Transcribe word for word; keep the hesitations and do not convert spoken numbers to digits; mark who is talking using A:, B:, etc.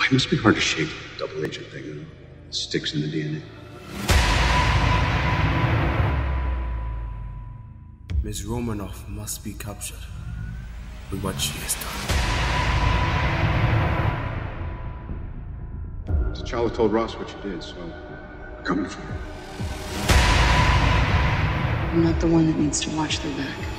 A: It must be hard to shake the double agent thing. You know? It sticks in the D N
B: A. Miss Romanov must be captured with what she has done.
A: T'Challa told Ross what you did, so I'm coming for you.
C: I'm not the one that needs to watch their back.